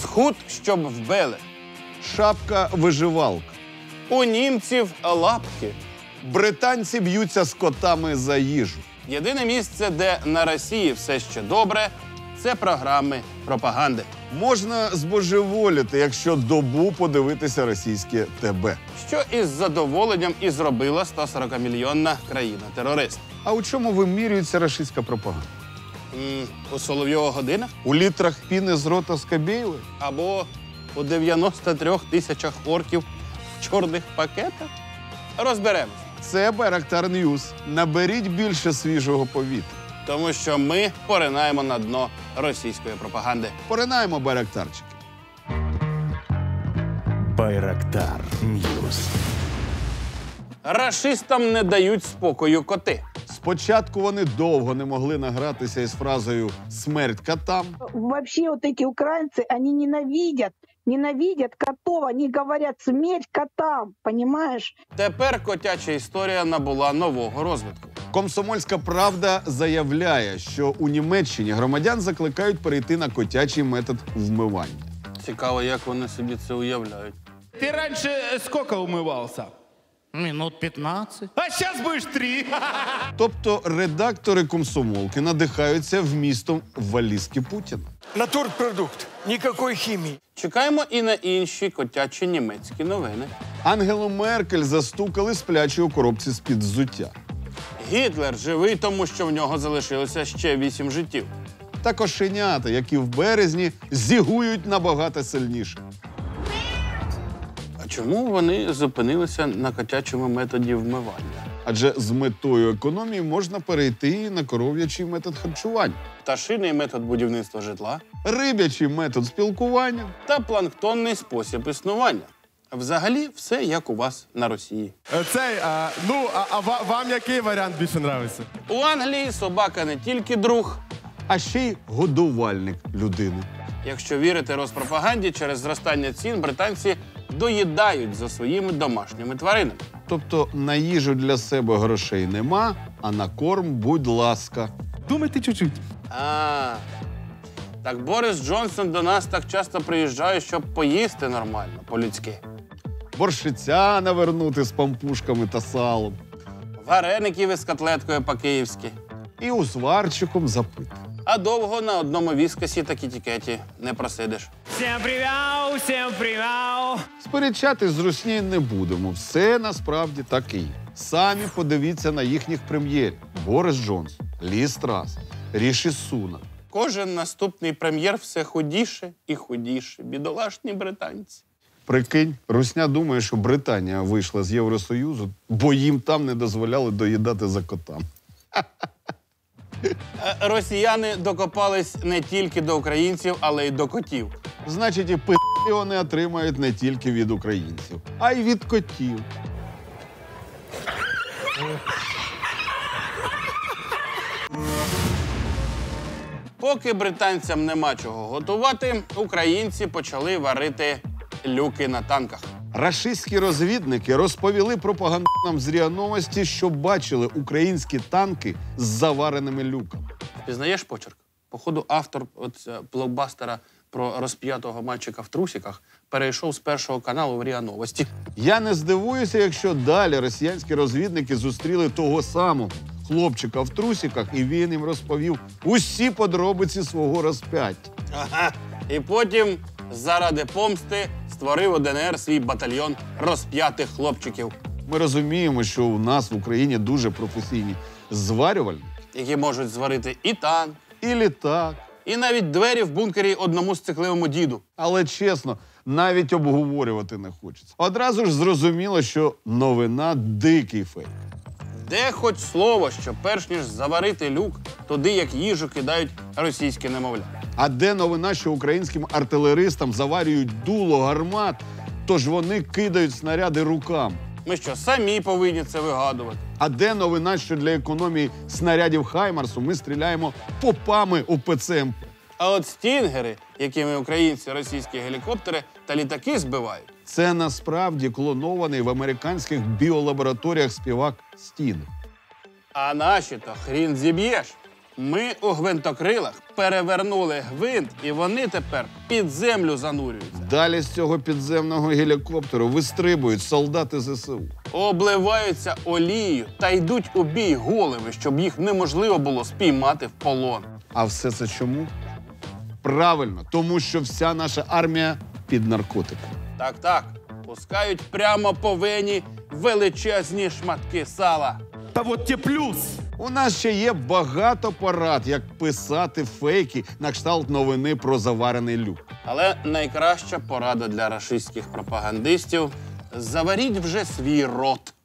Схуд, щоб вбили. Шапка-виживалка. У німців лапки. Британці б'ються з котами за їжу. Єдине місце, де на Росії все ще добре, це програми пропаганди. Можна збожеволіти, якщо добу подивитися російське ТБ. Що із задоволенням і зробила 140-мільйонна країна-терорист. А у чому вимірюється рашистська пропаганда? У Соловйова годинах? У літрах піни з рота Скабєєвої? Або у 93 тисячах орків в чорних пакетах? Розберемось. Це Байрактар Ньюс. Наберіть більше свіжого повітря. Тому що ми поринаємо на дно російської пропаганди. Поринаємо, байрактарчики. Байрактар Ньюс. Рашистам не дають спокою коти. Спочатку вони довго не могли награтися із фразою «смерть котам». Вообще вот эти украинцы, они ненавидят котов, они говорят «смерть котам», понимаешь? Тепер котяча історія набула нового розвитку. Комсомольська правда заявляє, що у Німеччині громадян закликають перейти на котячий метод вмивання. Цікаво, як вони собі це уявляють. Ты раньше сколько умывался? Минут 15. А сейчас будешь 3. Тобто редактори комсомолки надихаються вмістом валізки Путіна. Натурпродукт. Никакой химии. Чекаємо і на інші котячі німецькі новини. Ангелу Меркель застукали сплячі у коробці з-під взуття. Гітлер живий, тому що в нього залишилося ще 8 життів. Та кошенята, які в березні зігують набагато сильніше. А чому вони зупинилися на котячому методі вмивання? Адже з метою економії можна перейти і на коров'ячий метод харчування, Пташиний метод будівництва житла риб'ячий метод спілкування. та планктонний спосіб існування. Взагалі, все як у вас на Росії. Вам який варіант більше подобається? У Англії собака не тільки друг. А ще й годувальник людини. Якщо вірити розпропаганді, через зростання цін британці доїдають за своїми домашніми тваринами. Тобто на їжу для себе грошей нема, а на корм будь ласка. Думайте чуть-чуть. Так Борис Джонсон до нас так часто приїжджає, щоб поїсти нормально, по-людськи. Борщиця навернути з пампушками та салом. Вареників із котлеткою по-київськи. І узварчиком запити. А довго на одному віскасі та кітікеті не просидиш. Всем привет, всем привет. Сперечатись з Руснею не будемо. Все насправді так і є. Самі подивіться на їхніх прем'єрів. Борис Джонсон, Лі Страс, Ріші Сунак. Кожен наступний прем'єр все худіше і худіше. Бідолашні британці. Прикинь, Русня думає, що Британія вийшла з Євросоюзу, бо їм там не дозволяли доїдати за котами. Росіяни докопались не тільки до українців, але й до котів. Значить, і пи***і вони отримають не тільки від українців, а й від котів. Поки британцям нема чого готувати, українці почали варити люки на танках. Рашистські розвідники розповіли пропагандистам з РІА Новості, що бачили українські танки з завареними люками. Пізнаєш почерк? Походу, автор блокбастера про розп'ятого мальчика в трусиках перейшов з Першого каналу в РІА Новості. Я не здивуюся, якщо далі росіянські розвідники зустріли того самого хлопчика в трусиках, і він їм розповів усі подробиці свого розп'яття. Ага. І потім, заради помсти, створив у ДНР свій батальйон розп'ятих хлопчиків, Ми розуміємо, що у нас в Україні дуже професійні зварювальники. які можуть зварити і танк, І літак. і навіть двері в бункері одному сцикливому діду. Але чесно, навіть обговорювати не хочеться. Одразу ж зрозуміло, що новина – дикий фейк. Де хоч слово, що перш ніж заварити люк, туди як їжу кидають російські немовля. А де новина, що українським артилеристам заварюють дуло гармат, тож вони кидають снаряди руками? Ми що, самі повинні це вигадувати? А де новина, що для економії снарядів «Хаймарсу» ми стріляємо попами у ПЦМП? А от стінгери, якими українці російські гелікоптери та літаки збивають, Це насправді клонований в американських біолабораторіях співак Стінг. а наші то хрін зіб'єш. Ми у гвинтокрилах перевернули гвинт, і вони тепер під землю занурюються. Далі з цього підземного гелікоптеру вистрибують солдати ЗСУ. Обливаються олією та йдуть у бій голими, щоб їх неможливо було спіймати в полон. А все це чому? Правильно, тому що вся наша армія під наркотиками. Так, пускають прямо по вені величезні шматки сала. Та от те плюс. У нас ще є багато порад, як писати фейки на кшталт новини про заварений люк. Але найкраща порада для рашистських пропагандистів – заваріть вже свій рот.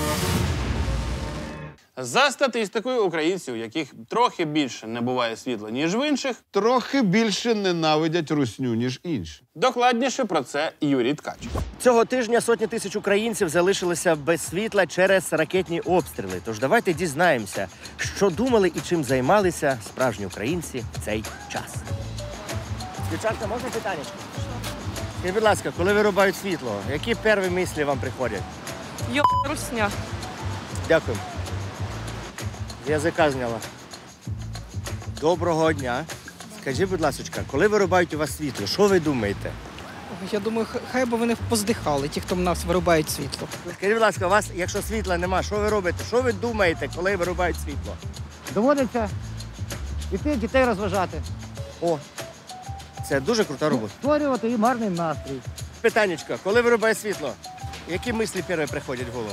За статистикою українців, у яких трохи більше не буває світла, ніж в інших, Трохи більше ненавидять русню, ніж інші. докладніше про це Юрій Ткач. Цього тижня сотні тисяч українців залишилися без світла через ракетні обстріли. Тож давайте дізнаємося, що думали і чим займалися справжні українці в цей час. Дівчатка, можна питання? Скажіть, будь ласка, коли вирубають світло, які перші мислі вам приходять? Русня. Дякую. Язика зняла. Доброго дня. Скажіть, будь ласка, коли вирубають у вас світло, що ви думаєте? Я думаю, хай би вони поздихали, ті, хто в нас вирубають світло. Скажіть, будь ласка, у вас, якщо світла нема, що ви робите? Що ви думаєте, коли вирубають світло? Доводиться іти дітей розважати, О, це дуже крута робота. створювати їм гарний настрій. Питаннячко, коли вирубає світло, які мислі перші приходять в голову?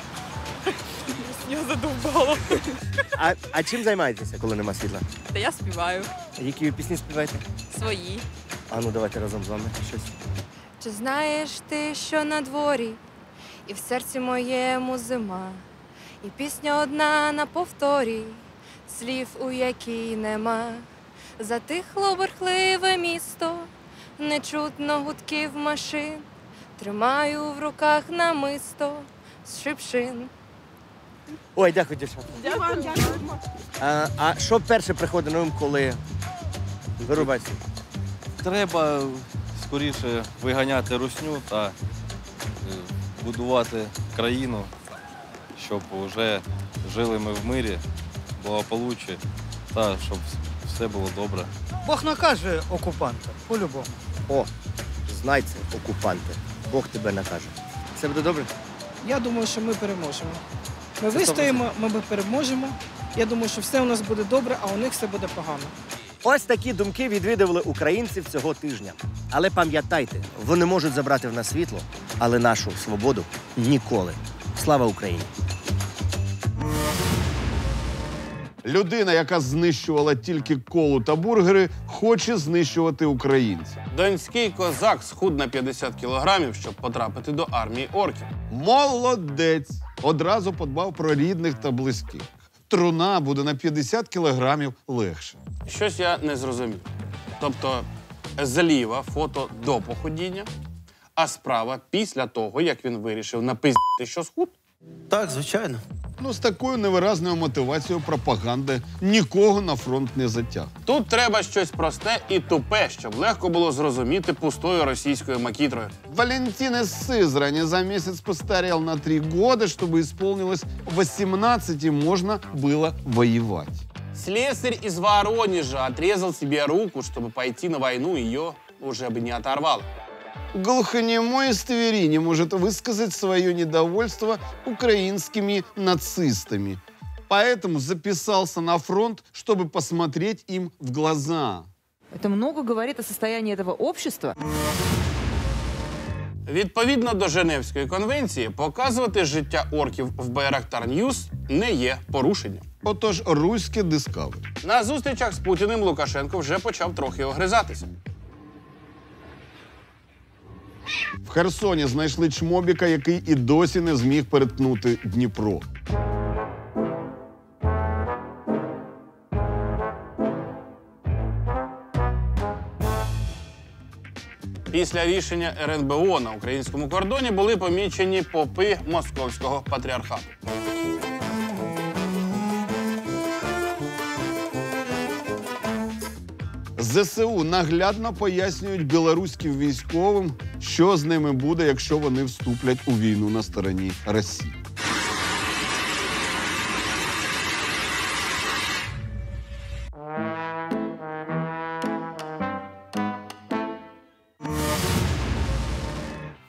Я задовбала. А чим займаєтеся, коли нема світла? Та я співаю Які ви пісні співаєте? свої. А ну давайте разом з вами щось. Чи знаєш ти, що на дворі, і в серці моєму зима, і пісня одна на повторі, слів у якій нема. Затихло бурхливе місто, не чутно гудків машин, тримаю в руках намисто з шипшин. Ой, дякую, дівчата. Дякую. А що перше приходить на ум, коли вирубають світло? Треба скоріше виганяти русню та будувати країну, щоб вже жили ми в мирі, благополуччі та щоб все було добре. Бог накаже окупанта, по-любому. О, знай це, окупанти. Бог тебе накаже. Все буде добре? Я думаю, що ми переможемо. Ми вистоїмо, ми переможемо. Я думаю, що все у нас буде добре, а у них все буде погано. Ось такі думки відвідували українців цього тижня. Але пам'ятайте, вони можуть забрати в нас світло, але нашу свободу ніколи. Слава Україні! Людина, яка знищувала тільки колу та бургери, хоче знищувати українців. Донський козак схуд на 50 кілограмів, щоб потрапити до армії орків. Молодець! Одразу подбав про рідних та близьких. Труна буде на 50 кілограмів легше. Щось я не зрозумів. Тобто зліва фото до походіння, а справа після того, як він вирішив напиздити, що схуд. Так, звичайно. Ну, з такою невиразною мотивацією пропаганди нікого на фронт не затяг. Тут треба щось просте і тупе, щоб легко було зрозуміти пустою російською макітрою. Валентин из Сызрани за месяц постарел на 3 года, чтобы исполнилось 18 и можно было воевать. Слесарь из Воронежа отрезал себе руку, чтобы пойти на войну, ее уже бы не оторвало. Глухонемой из Твери не может высказать свое недовольство украинскими нацистами. Поэтому записался на фронт, чтобы посмотреть им в глаза. Это много говорит о состоянии этого общества. Відповідно до Женевської конвенції, показувати життя орків в Байрактар Ньюс не є порушенням. Отож, руське Discovery. На зустрічах з Путіним Лукашенко вже почав трохи огризатися. В Херсоні знайшли чмобіка, який і досі не зміг переткнути Дніпро. Після рішення РНБО на українському кордоні були помічені попи Московського патріархату. ЗСУ наглядно пояснюють білоруським військовим, що з ними буде, якщо вони вступлять у війну на стороні Росії.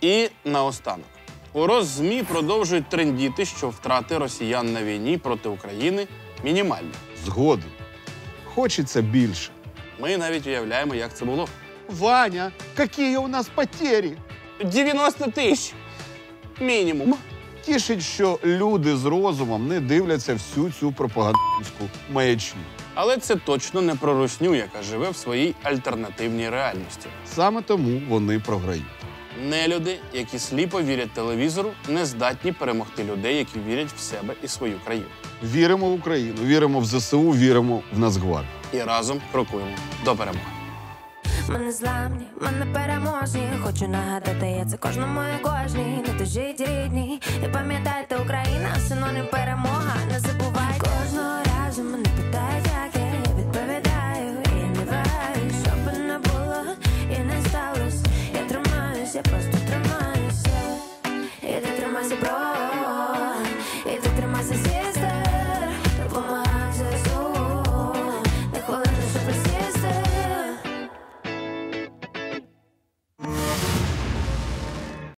І наостанок. У Роззмі продовжують трендіти, що втрати росіян на війні проти України мінімальні. Згоден. Хочеться більше. Ми навіть уявляємо, як це було. Ваня, які у нас потери? 90 тисяч. Мінімум. Тішить, що люди з розумом не дивляться всю цю пропагандистську маячню. Але це точно не про русню, яка живе в своїй альтернативній реальності. Саме тому вони програють. Нелюди, які сліпо вірять телевізору, не здатні перемогти людей, які вірять в себе і свою країну. Віримо в Україну, віримо в ЗСУ, віримо в Нацгвардію. І разом крокуємо до перемоги. Ми не зламні, ми не переможні. Хочу нагадати, я це кожному і кожній. Не тужіть рідні, і пам'ятайте, Україна – синонім перемога. Не забувайте. Кожного разу мене питають, як я відповідаю. І я не вагаюсь, що би не було і не сталося. Я тримаюся, я просто тримаюся. І ти тримайся, бро.